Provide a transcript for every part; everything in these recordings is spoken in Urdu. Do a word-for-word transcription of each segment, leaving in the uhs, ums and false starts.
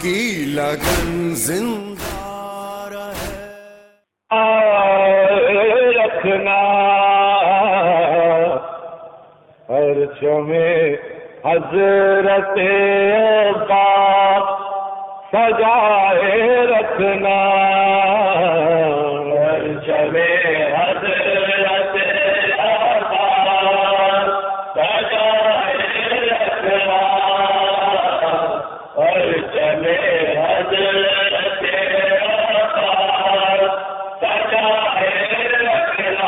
کی لگن زندہ رہے. رکھنا عرش میں حضرت عباس سجائے رکھنا. عرش میں حضرت عباس سجائے رکھنا. عرش میں حضرت عباس سجائے رکھنا.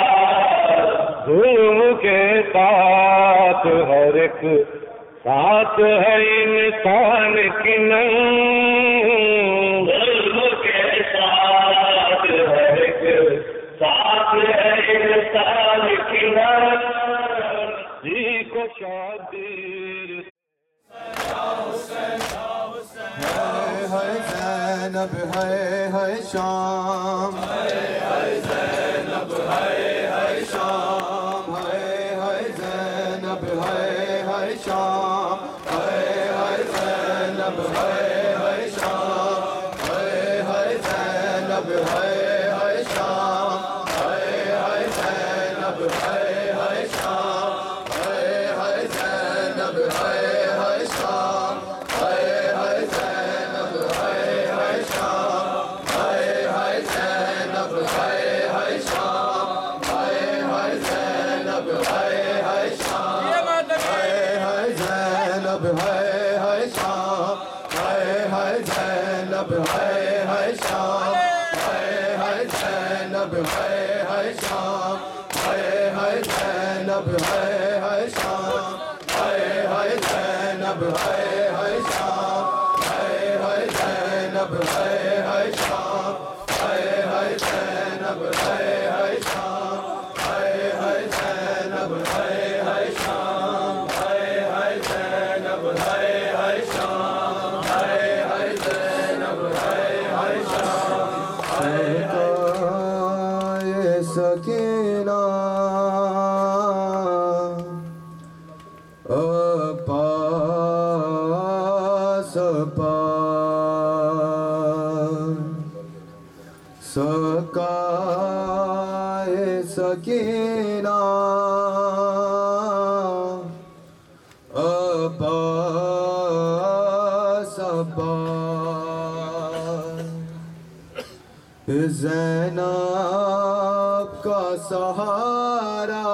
ظلم کے ساتھ ہر ایک ساتھ ہے انسان کی نہیں. ظلم کے ساتھ ہر ایک ساتھ ہے انسان کی نہیں. جی کو شادیر ہے زینب ہے ہے شام ہے زینب ہے ہے شام ہے ہے زینب ہے ہے شام ہے ہے زینب ہے ہے شام ہے ہے زینب ہے ہے شام ہے ہے زینب ہے ہے شام ہے ہے زینب ہے ہے شام ہے ہے زینب ہے ہے شام ہے ہے زینب ہے ہے شام ہے ہے زینب ہے ہے شام ہے ہے زینب ہے ہے شام ہے ہے زینب ہے ہے شام ہے ہے زینب ہے ہے شام ہے ہے زینب ہے ہے شام ہے ہے زینب ہے ہے شام ہے ہے زینب ہے ہے شام ہے ہے زینب ہے ہے شام ہے ہے زینب ہے ہے شام ہے ہے زینب ہے ہے شام ہے ہے زینب ہے ہے شام ہے یہ سکینہ پاس پاس سکائے سکینہ پاس پاس زینب کا سہارا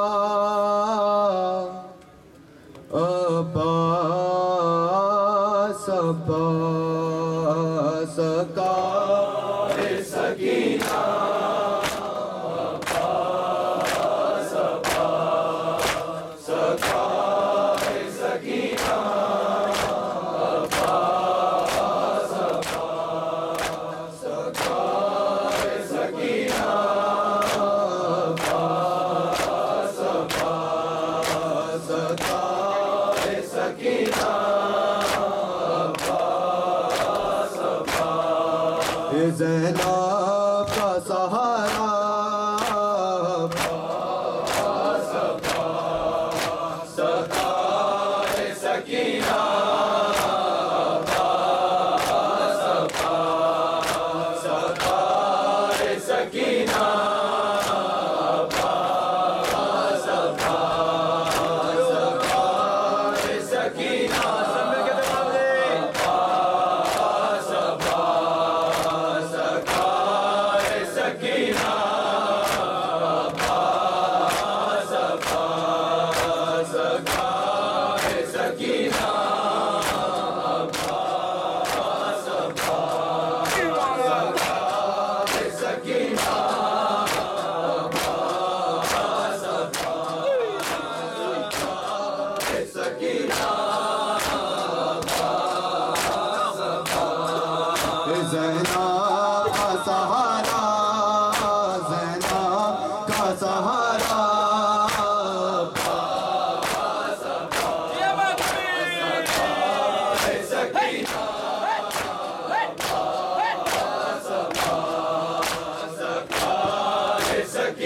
پاس پاس سکائے سکینہ پاس پاس سکائے سکینہ پاس پاس سکائے سکینہ پاس پاس سکائے سکینہ زینب کا سہارا پاس پاس سکائے سکینہ پاس پاس سکائے سکینہ پاس پاس سکائے سکینہ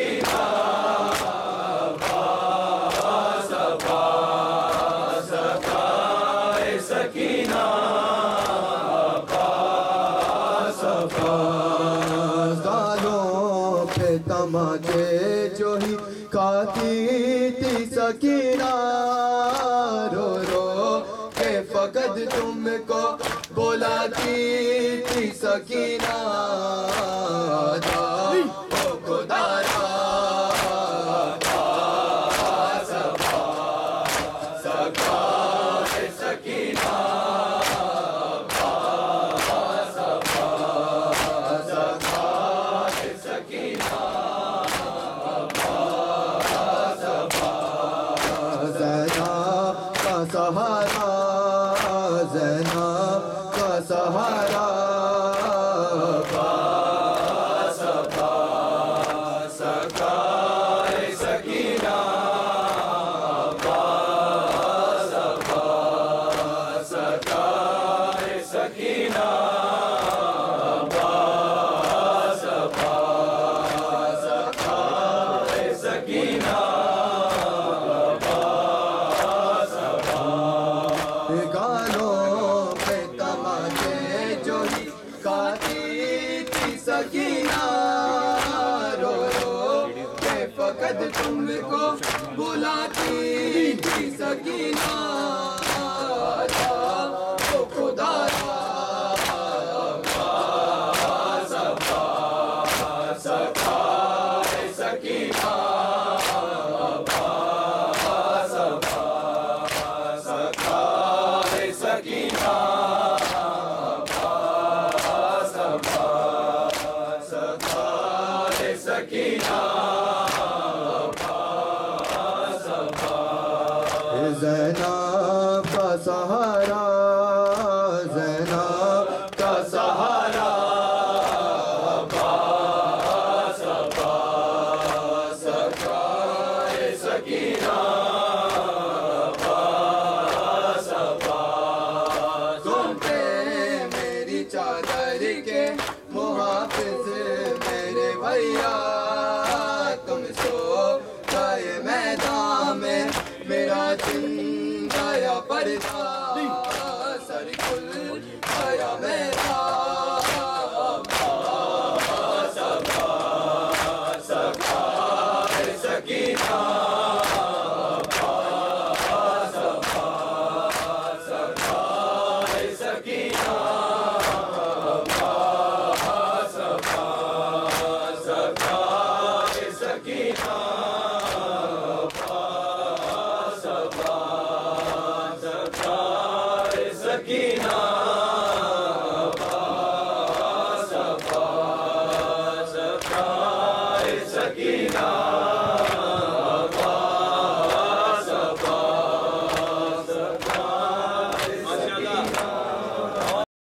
سکینہ بلاتی تھی سکینہ رو رو کہ فقط تم کو بلاتی تھی سکینہ او خدا سہارا زینب کا سہارا سکینہ سکینہ سکینہ گانوں پہ تماچے جو ہی کاتی تھی سکینہ رو رو کہ فقط تم کو بلاتی تھی سکینہ او خدا سکینہ سکینہ سکینہ زینب کا سہارا زینب کا سہارا سکینہ تم پہ میری چادر کے محافظ میرے بھیا تم سو گئے میدان میں میرا چن گیا پردہ سر کھل گیا میرا سکینہ سکینہ سکینہ